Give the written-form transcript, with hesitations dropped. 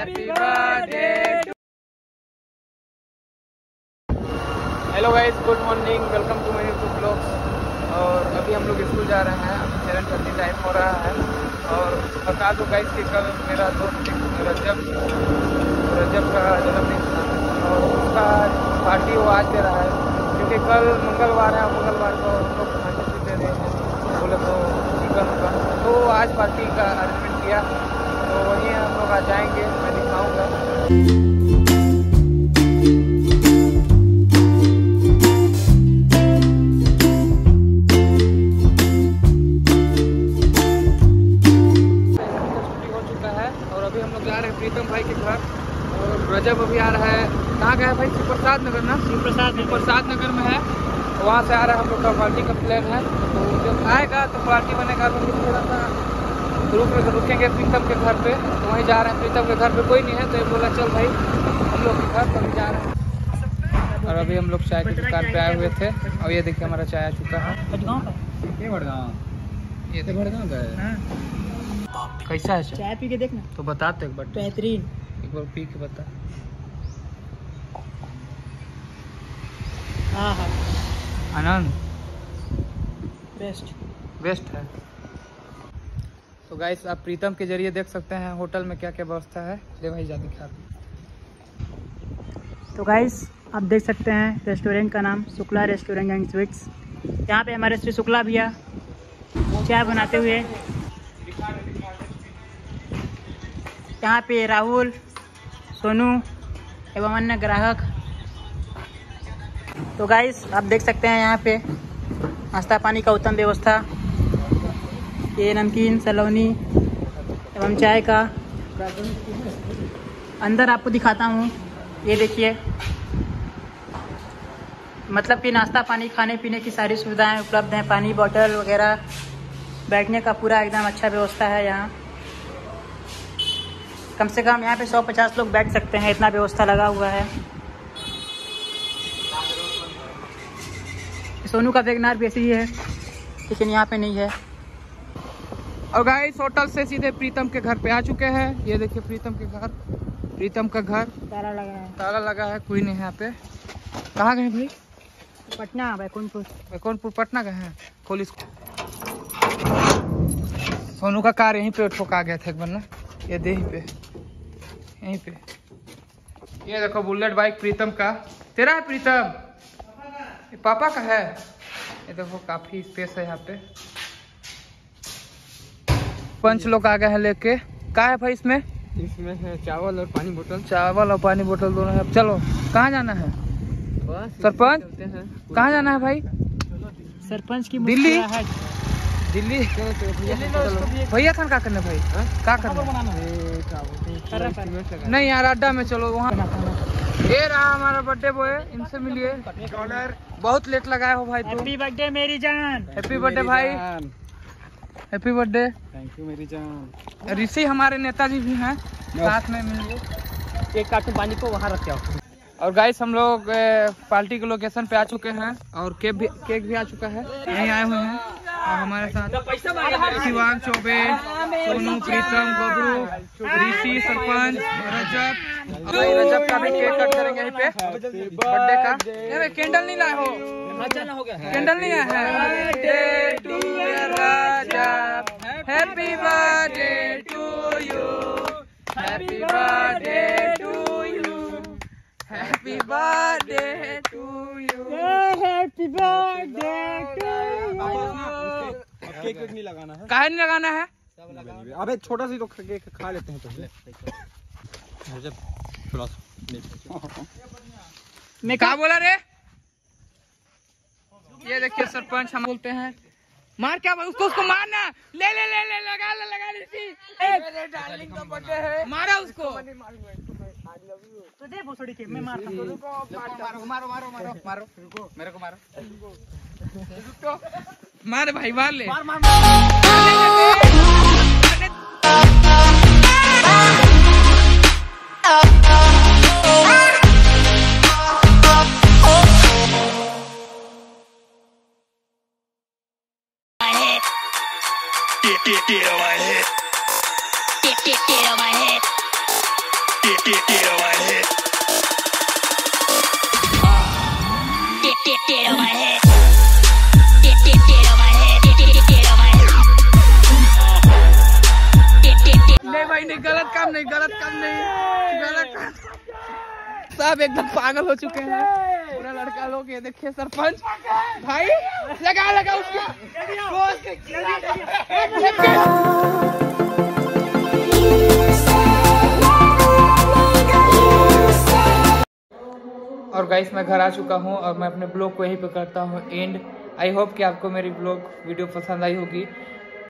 Happy birthday. Hello guys, good morning, welcome to my YouTube blog. और अभी हम लोग स्कूल जा रहे हैं। अभी 7:30 टाइम हो रहा है। और बता दो गाइस कि कल मेरा दोस्त रजब का जन्मदिन था और उसका पार्टी वो आज दे रहा है, क्योंकि कल मंगलवार है और मंगलवार को हम लोग खाने पीते रहे हैं बोले तो चिकन का, तो आज पार्टी का अरेंजमेंट किया। तो वहीं हम लोग आ जाएंगे, मैं दिखाऊँगा। प्रीतम भाई के घर और रजब अभी आ रहा है। कहाँ गया है भाई? शिव प्रसाद नगर ना? शिव प्रसाद नगर में है। वहाँ से आ रहा है। हम लोग का पार्टी का प्लान है, तो जब आएगा तो पार्टी बनेगा तो थोड़ा सा रुकेंगे प्रीतम के घर पे। तो वहीं जा रहे हैं। प्रीतम के घर पे कोई नहीं है तो ये बोला चल भाई हम लोग के घर तो अभी जा रहे हैं। और अभी हम लोग चाय की दुकान पे आए हुए थे और ये देखिए हमारा चाय आ चुका है। ये भड़गांव का है। कैसा है चाय पी के देखना तो बता तो एक बार। बेहतरीन, एक बार पी के बता। हाँ हाँ आनंद बेस्ट है। तो गाइस आप प्रीतम के जरिए देख सकते हैं होटल में क्या क्या व्यवस्था है। ले भाई जा दिखा। तो गाइस आप देख सकते हैं रेस्टोरेंट का नाम शुक्ला रेस्टोरेंट एंड स्वीट्स। यहाँ पे हमारे श्री शुक्ला भैया चाय बनाते हुए, यहाँ पे राहुल, सोनू एवं अन्य ग्राहक। तो गाइस आप देख सकते हैं यहाँ पे नाश्ता पानी का उत्तम व्यवस्था। ये नमकीन, सलोनी एवं चाय का। अंदर आपको दिखाता हूँ, ये देखिए, मतलब कि नाश्ता पानी खाने पीने की सारी सुविधाएं उपलब्ध हैं। पानी बोतल वगैरह, बैठने का पूरा एकदम अच्छा व्यवस्था है। यहाँ कम से कम यहाँ पे 150 लोग बैठ सकते हैं, इतना व्यवस्था लगा हुआ है। सोनू का वैगनार भी ऐसे ही है, लेकिन यहाँ पे नहीं है। और गाइस होटल से सीधे प्रीतम के घर पे आ चुके हैं। ये देखिए प्रीतम के घर, प्रीतम का घर ताला लगा है, कोई नहीं है यहाँ पे। कहाँ गए भाई? पटना, बैकुंठपुर पटना गए हैं। खोल इसको। सोनू का कार यहीं पे ठोका गया था एक बार ना, ये दे यहीं पे। ये देखो बुलेट बाइक प्रीतम का। तेरा है प्रीतम? ये पापा का है। ये देखो काफी स्पेस है यहाँ पे। पंच लोग आ गए हैं लेके। क्या है भाई इसमें? इसमें है चावल और पानी बोतल। चावल और पानी बोतल दोनों है। चलो कहाँ जाना है? सरपंच कहाँ जाना है भाई? सरपंच की दिल्ली भैया खान का करना भाई? क्या करना? नहीं यार अड्डा में चलो वहाँ। ये रहा हमारा बर्थडे बॉय, इनसे मिलिए। बहुत लेट लगाए हो भाई। हैप्पी बर्थडे मेरी जान। हैप्पी बर्थडे भाई, हैप्पी बर्थडे। थैंक यू मेरी जान। ऋषि हमारे नेताजी भी हैं, साथ में मिलिए। एक कार्टून पानी को वहाँ रख आओ। और गाइस हम लोग पार्टी के लोकेशन पे आ चुके हैं और केक भी आ चुका है। यहीं आए हुए हैं और हमारे साथ शिवांग चौबे, सोनू, प्रीतम, बबरू, ऋषि, सरपंच, रजब का भी केक कट करेंगे यहीं पे बर्थडे का। अरे कैंडल नहीं लाए हो? कैंडल नहीं आया है। Happy birthday to you, happy birthday to you, happy birthday to you, happy birthday to you. Cake नहीं लगाना है। काहे नहीं लगाना है? अबे छोटा सी तो केक खा लेते हैं पहले। मैं क्या बोला रे? ये देखिए सरपंच हम बोलते हैं। मार क्या उसको मारना। ले लगा मेरे डार्लिंग का बर्थडे है। मारा उसको। तो दे भोसड़ी के मैं मारता हूं। मारो मेरे को मारो। मार भाई, मार ले। Get on my head. नहीं भाई नहीं, गलत काम नहीं, गलत काम नहीं, गलत काम। सब एकदम पागल हो चुके हैं पूरा लड़का लोग। ये देखिए सरपंच भाई, लगा उसके। और गाइस मैं घर आ चुका हूँ और मैं अपने ब्लॉग को यहीं पे करता हूँ एंड। आई होप कि आपको मेरी ब्लॉग वीडियो पसंद आई होगी।